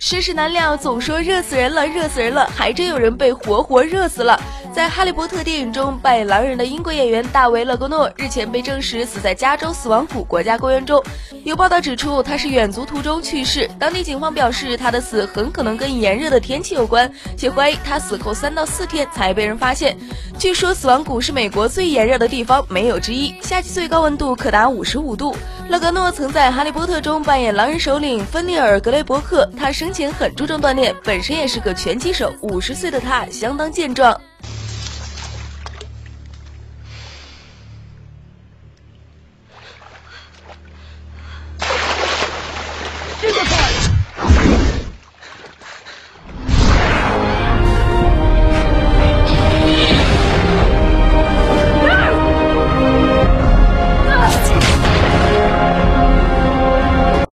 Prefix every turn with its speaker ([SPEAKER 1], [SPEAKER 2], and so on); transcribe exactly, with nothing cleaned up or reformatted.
[SPEAKER 1] 世事难料，总说热死人了，热死人了，还真有人被活活热死了。在《哈利波特》电影中扮演狼人的英国演员大卫·勒格诺日前被证实死在加州死亡谷国家公园中。有报道指出，他是远足途中去世。当地警方表示，他的死很可能跟炎热的天气有关，且怀疑他死后三到四天才被人发现。据说死亡谷是美国最炎热的地方，没有之一，夏季最高温度可达五十五度。勒格诺曾在《哈利波特》中扮演狼人首领芬尼尔·格雷伯克，他生前很注重锻炼，本身也是个拳击手。五十岁的他相当健壮。
[SPEAKER 2] 这个